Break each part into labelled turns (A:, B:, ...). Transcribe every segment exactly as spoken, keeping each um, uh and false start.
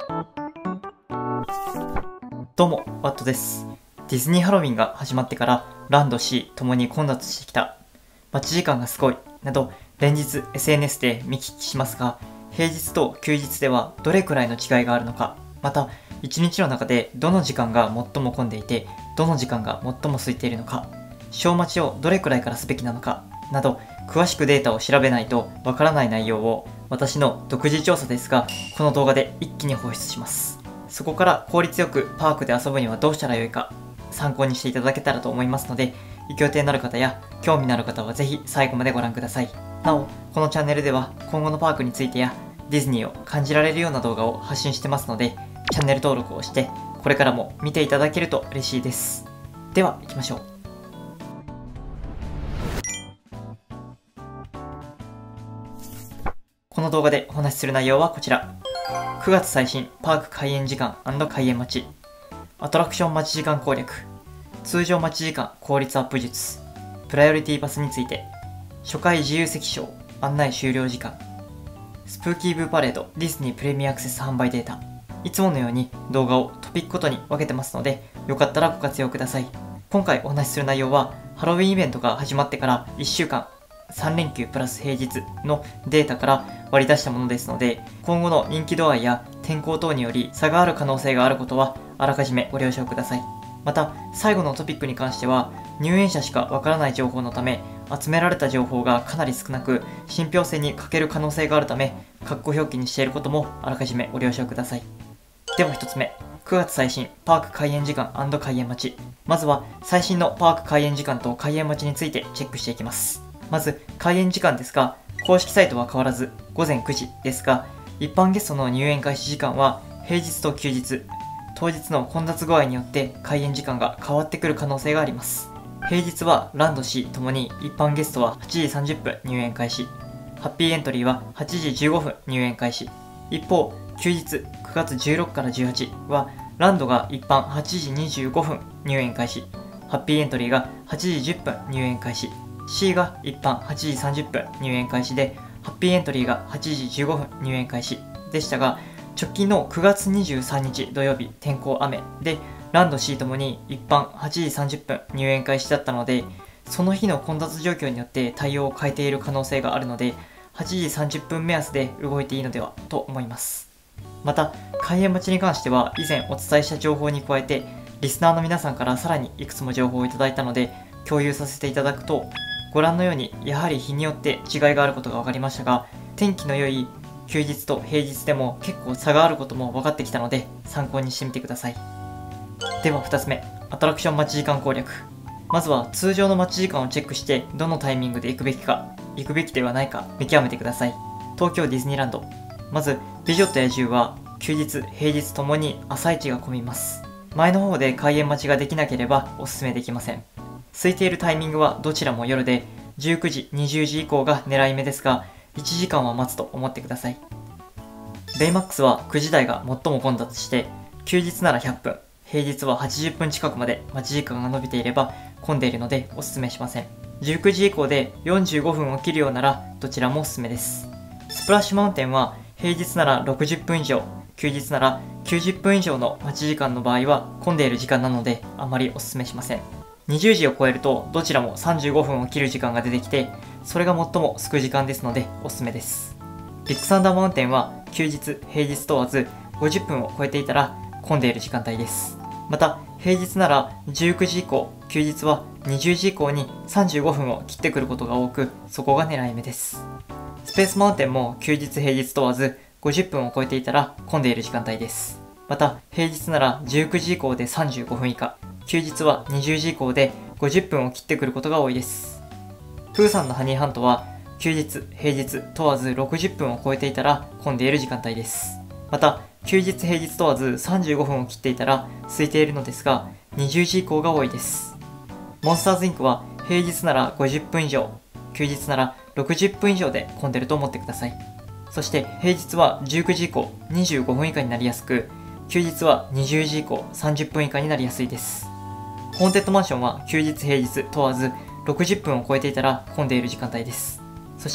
A: どうも、ワットです。ディズニーハロウィンが始まってからランド C ともに混雑してきた。待ち時間がすごいなど連日 エスエヌエス で見聞きしますが、平日と休日ではどれくらいの違いがあるのか、またいちにちの中でどの時間が最も混んでいて、どの時間が最も空いているのか、小待ちをどれくらいからすべきなのかなど詳しくデータを調べないとわからない内容を私の独自調査ですが、この動画で一気に放出します。そこから効率よくパークで遊ぶにはどうしたらよいか参考にしていただけたらと思いますので、行く予定のある方や興味のある方はぜひ最後までご覧ください。なお、このチャンネルでは今後のパークについてやディズニーを感じられるような動画を発信してますので、チャンネル登録をしてこれからも見ていただけると嬉しいです。では行きましょう。この動画でお話しする内容はこちら。くがつ最新パーク開園時間&開園待ち、アトラクション待ち時間攻略、通常待ち時間効率アップ術、プライオリティパスについて、初回自由席賞案内終了時間、スプーキーブーパレードディズニープレミアアクセス販売データ。いつものように動画をトピックごとに分けてますので、よかったらご活用ください。今回お話しする内容はハロウィンイベントが始まってからいっしゅうかん、さんれんきゅうプラス平日のデータから割り出したものですので、今後の人気度合いや天候等により差がある可能性があることはあらかじめご了承ください。また最後のトピックに関しては入園者しかわからない情報のため、集められた情報がかなり少なく信憑性に欠ける可能性があるため、括弧表記にしていることもあらかじめご了承ください。ではひとつめ、くがつ最新パーク開園時間&開園待ち。まずは最新のパーク開園時間と開園待ちについてチェックしていきます。まず開園時間ですが、公式サイトは変わらずごぜんくじですが、一般ゲストの入園開始時間は平日と休日、当日の混雑具合によって開園時間が変わってくる可能性があります。平日はランド C ともに一般ゲストははちじさんじゅっぷん入園開始、ハッピーエントリーははちじじゅうごふん入園開始。一方休日くがつじゅうろくからじゅうはちはランドが一般はちじにじゅうごふん入園開始、ハッピーエントリーがはちじじゅっぷん入園開始、C が一般はちじさんじゅっぷん入園開始で、ハッピーエントリーがはちじじゅうごふん入園開始でしたが、直近のくがつにじゅうさんにち土曜日天候雨で、ランド C ともに一般はちじさんじゅっぷん入園開始だったので、その日の混雑状況によって対応を変えている可能性があるので、はちじさんじゅっぷん目安で動いていいのではと思います。また開園待ちに関しては以前お伝えした情報に加えて、リスナーの皆さんからさらにいくつも情報をいただいたので共有させていただくと、ご覧のようにやはり日によって違いがあることが分かりましたが、天気の良い休日と平日でも結構差があることも分かってきたので参考にしてみてください。ではふたつめ、アトラクション待ち時間攻略。まずは通常の待ち時間をチェックして、どのタイミングで行くべきか行くべきではないか見極めてください。東京ディズニーランド。まず美女と野獣は休日平日ともに朝一が混みます。前の方で開園待ちができなければおすすめできません。空いているタイミングはどちらも夜で、じゅうくじ、にじゅうじ以降が狙い目ですが、いちじかんは待つと思ってください。ベイマックスはくじ台が最も混雑して、休日ならひゃっぷん、平日ははちじゅっぷん近くまで待ち時間が伸びていれば混んでいるのでおすすめしません。じゅうくじ以降でよんじゅうごふんを切るようならどちらもおすすめです。スプラッシュマウンテンは平日ならろくじゅっぷん以上、休日ならきゅうじゅっぷん以上の待ち時間の場合は混んでいる時間なのであまりおすすめしません。にじゅうじを超えるとどちらもさんじゅうごふんを切る時間が出てきて、それが最もすく時間ですのでおすすめです。ビッグサンダーマウンテンは休日平日問わずごじゅっぷんを超えていたら混んでいる時間帯です。また平日ならじゅうくじ以降、休日はにじゅうじ以降にさんじゅうごふんを切ってくることが多く、そこが狙い目です。スペースマウンテンも休日平日問わずごじゅっぷんを超えていたら混んでいる時間帯です。また平日ならじゅうくじ以降でさんじゅうごふん以下、休日はにじゅうじ以降でごじゅっぷんを切ってくることが多いです。プーさんのハニーハントは休日平日問わずろくじゅっぷんを超えていたら混んでいる時間帯です。また休日平日問わずさんじゅうごふんを切っていたら空いているのですが、にじゅうじ以降が多いです。モンスターズインクは平日ならごじゅっぷん以上、休日ならろくじゅっぷん以上で混んでると思ってください。そして平日はじゅうくじ以降にじゅうごふん以下になりやすく、休日はにじゅうじ以降さんじゅっぷん以下になりやすいです。ホーンテッドマンションは休日平日問わずろくじゅっぷんを超えていたら混んでいる時間帯です。そして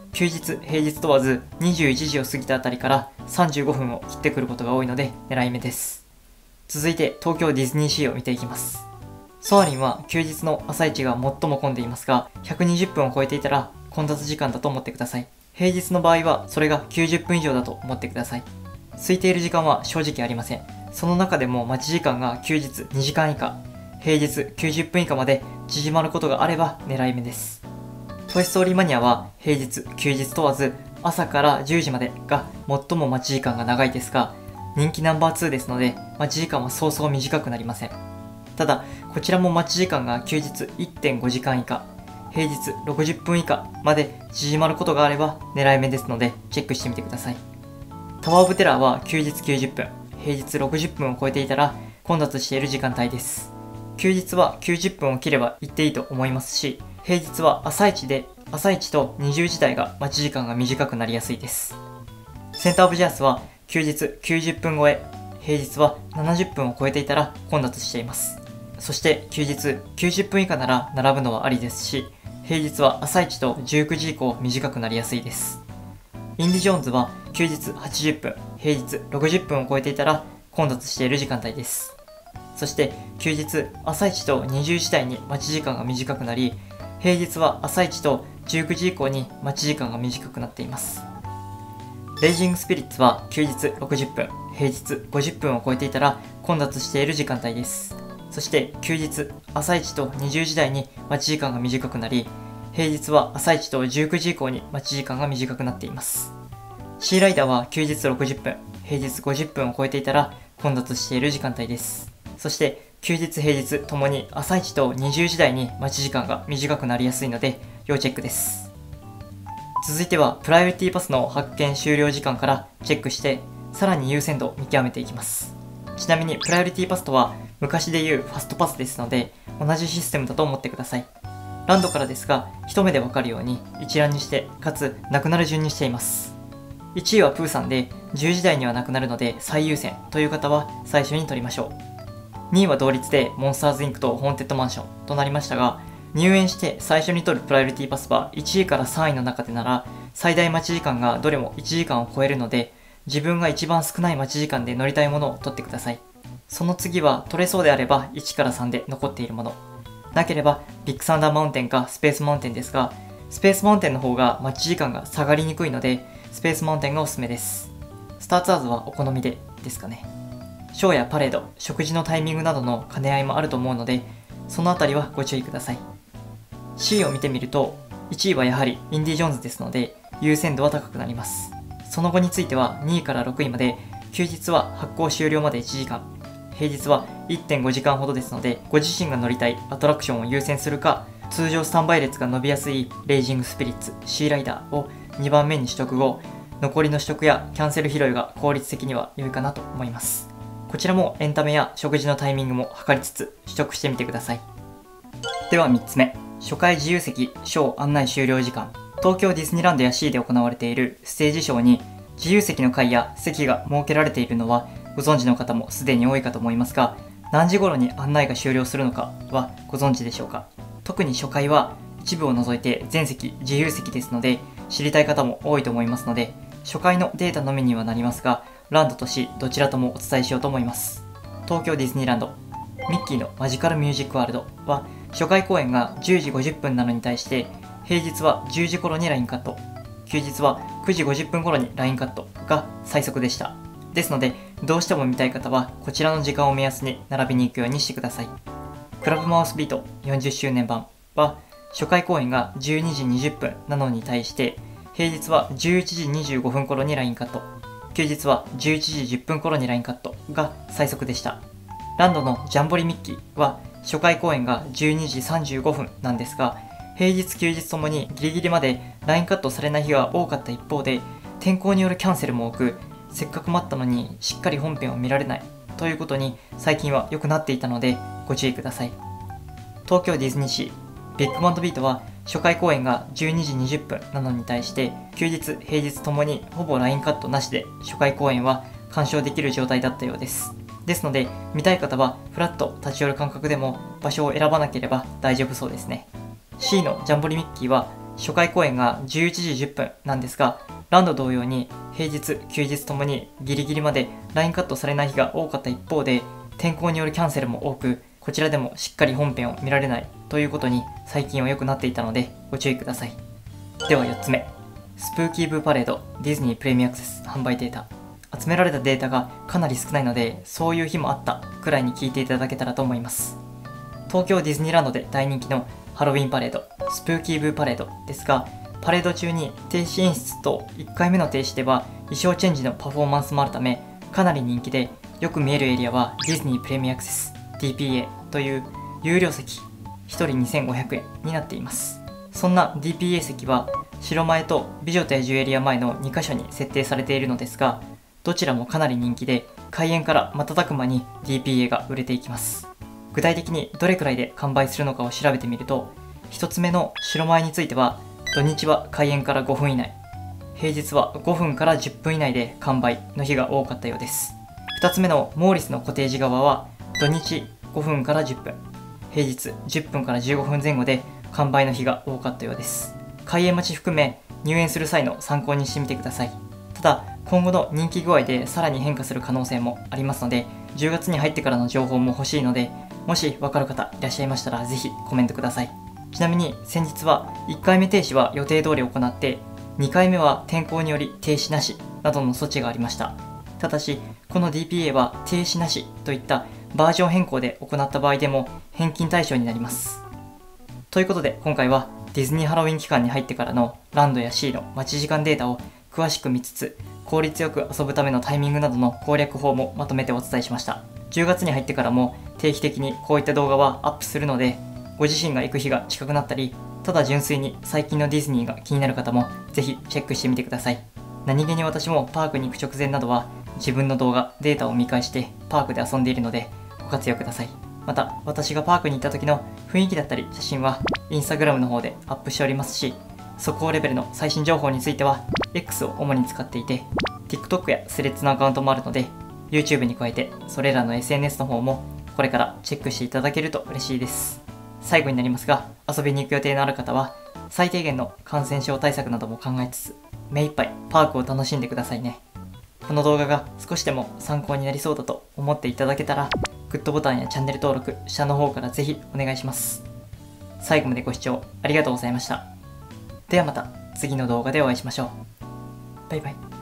A: 休日、平日問わずにじゅういちじを過ぎたあたりからさんじゅうごふんを切ってくることが多いので狙い目です。続いて東京ディズニーシーを見ていきます。ソアリンは休日の朝一が最も混んでいますが、ひゃくにじゅっぷんを超えていたら混雑時間だと思ってください。平日の場合はそれがきゅうじゅっぷん以上だと思ってください。空いている時間は正直ありません。その中でも待ち時間が休日にじかん以下、平日きゅうじゅっぷん以下まで縮まることがあれば狙い目です。トイストーリーマニアは平日、休日問わず朝からじゅうじまでが最も待ち時間が長いですが、人気ナンバーツーですので待ち時間はそうそう短くなりません。ただ、こちらも待ち時間が休日 いってんごじかん以下、平日ろくじゅっぷん以下まで縮まることがあれば狙い目ですのでチェックしてみてください。タワーオブテラーは休日きゅうじゅっぷん、平日ろくじゅっぷんを超えていたら混雑している時間帯です。休日はきゅうじゅっぷんを切れば行っていいと思いますし、平日は朝一で朝一とにじゅうじ台が待ち時間が短くなりやすいです。センターオブジャースは休日きゅうじゅっぷん超え、平日はななじゅっぷんを超えていたら混雑しています。そして休日きゅうじゅっぷん以下なら並ぶのはありですし、平日は朝一とじゅうくじ以降短くなりやすいです。インディ・ジョーンズは休日はちじゅっぷん、平日ろくじゅっぷんを超えていたら混雑している時間帯です。そして休日朝一とにじゅうじ台に待ち時間が短くなり、平日は朝一とじゅうくじ以降に待ち時間が短くなっています。レイジングスピリッツは休日ろくじゅっぷん、平日ごじゅっぷんを超えていたら混雑している時間帯です。そして休日朝一とにじゅうじ台に待ち時間が短くなり、平日は朝一とじゅうくじ以降に待ち時間が短くなっています。シーライダーは休日ろくじゅっぷん、平日ごじゅっぷんを超えていたら混雑している時間帯です。そして休日平日ともに朝一とにじゅうじ台に待ち時間が短くなりやすいので要チェックです。続いてはプライオリティパスの発券終了時間からチェックして、さらに優先度を見極めていきます。ちなみにプライオリティパスとは昔でいうファストパスですので、同じシステムだと思ってください。ランドからですが、一目でわかるように一覧にして、かつなくなる順にしています。いちいはプーさんでじゅうじ台にはなくなるので最優先という方は最初に取りましょう。にいは同率でモンスターズインクとホーンテッドマンションとなりましたが、入園して最初に取るプライオリティパスはいちいからさんいの中でなら最大待ち時間がどれもいちじかんを超えるので、自分が一番少ない待ち時間で乗りたいものを取ってください。その次は取れそうであればいちからさんで残っているもの、なければビッグサンダーマウンテンかスペースマウンテンですが、スペースマウンテンの方が待ち時間が下がりにくいのでスペースマウンテンがおすすめです。スターツアーズはお好みでですかね。ショーやパレード、食事のタイミングなどの兼ね合いもあると思うので、そのあたりはご注意ください。シー を見てみると、いちいはやはりインディ・ジョーンズですので優先度は高くなります。その後についてはにいからろくいまで、休日は発行終了までいちじかん、平日は いってんごじかんほどですので、ご自身が乗りたいアトラクションを優先するか、通常スタンバイ列が伸びやすいレイジングスピリッツ、シーライダーをにばんめに取得後、残りの取得やキャンセル拾いが効率的には良いかなと思います。こちらもエンタメや食事のタイミングも測りつつ取得してみてください。ではみっつめ、初回自由席ショー案内終了時間。東京ディズニーランドや シー で行われているステージショーに自由席の階や席が設けられているのはご存知の方もすでに多いかと思いますが、何時頃に案内が終了するのかはご存知でしょうか。特に初回は一部を除いて全席自由席ですので、知りたい方も多いと思いますので、初回のデータのみにはなりますが、ランドとシーどちらともお伝えしようと思います。東京ディズニーランド、ミッキーのマジカルミュージックワールドは初回公演がじゅうじごじゅっぷんなのに対して、平日はじゅうじ頃にラインカット、休日はくじごじゅっぷん頃にラインカットが最速でした。ですので、どうしても見たい方はこちらの時間を目安に並びに行くようにしてください。クラブマウスビートよんじゅっしゅうねん版は初回公演がじゅうにじにじゅっぷんなのに対して、平日はじゅういちじにじゅうごふん頃にラインカット、休日はじゅういちじじゅっぷん頃にラインカットが最速でした。ランドのジャンボリミッキーは初回公演がじゅうにじさんじゅうごふんなんですが、平日休日ともにギリギリまでラインカットされない日が多かった一方で、天候によるキャンセルも多く、せっかく待ったのにしっかり本編を見られないということに最近は良くなっていたのでご注意ください。東京ディズニーシービッグバンドビートは初回公演がじゅうにじにじゅっぷんなのに対して、休日平日ともにほぼラインカットなしで初回公演は鑑賞できる状態だったようです。ですので、見たい方はフラッと立ち寄る感覚でも場所を選ばなければ大丈夫そうですね。シー のジャンボリミッキーは初回公演がじゅういちじじゅっぷんなんですが、ランド同様に平日、休日ともにギリギリまでラインカットされない日が多かった一方で、天候によるキャンセルも多く、こちらでもしっかり本編を見られないということに最近は良くなっていたのでご注意ください。ではよっつめ、スプーキーブーパレードディズニープレミアアクセス販売データ。集められたデータがかなり少ないので、そういう日もあったくらいに聞いていただけたらと思います。東京ディズニーランドで大人気のハロウィンパレード、スプーキーブーパレードですが、パレード中に停止演出といっかいめの停止では衣装チェンジのパフォーマンスもあるため、かなり人気で、よく見えるエリアはディズニープレミアアクセス ディーピーエー という有料席ひとりにせんごひゃくえんになっています。そんな ディーピーエー 席は城前と美女と野獣エリア前のにかしょに設定されているのですが、どちらもかなり人気で、開演から瞬く間に ディーピーエー が売れていきます。具体的にどれくらいで完売するのかを調べてみると、ひとつめの城前については土日は開演からごふん以内、平日はごふんからじゅっぷん以内で完売の日が多かったようです。ふたつめのモーリスのコテージ側は土日ごふんからじゅっぷん、平日じゅっぷんからじゅうごふんぜん後で完売の日が多かったようです。開演待ち含め入園する際の参考にしてみてください。ただ今後の人気具合でさらに変化する可能性もありますので、じゅうがつに入ってからの情報も欲しいので、もしわかる方いらっしゃいましたらぜひコメントください。ちなみに先日はいっかいめ停止は予定通り行って、にかいめは天候により停止なしなどの措置がありました。ただしこの ディーピーエー は停止なしといったバージョン変更で行った場合でも返金対象になります。ということで今回はディズニーハロウィン期間に入ってからのランドやシーの待ち時間データを詳しく見つつ、効率よく遊ぶためのタイミングなどの攻略法もまとめてお伝えしました。じゅうがつに入ってからも定期的にこういった動画はアップするので、ご自身が行く日が近くなったり、ただ純粋に最近のディズニーが気になる方もぜひチェックしてみてください。何気に私もパークに行く直前などは自分の動画、データを見返してパークで遊んでいるのでご活用ください。また私がパークに行った時の雰囲気だったり写真はインスタグラムの方でアップしておりますし、速報レベルの最新情報については X を主に使っていて、 TikTok やスレッズのアカウントもあるので YouTube に加えてそれらの エスエヌエス の方もこれからチェックしていただけると嬉しいです。最後になりますが、遊びに行く予定のある方は最低限の感染症対策なども考えつつ目いっぱいパークを楽しんでくださいね。この動画が少しでも参考になりそうだと思っていただけたら、グッドボタンやチャンネル登録、下の方からぜひお願いします。最後までご視聴ありがとうございました。ではまた次の動画でお会いしましょう。バイバイ。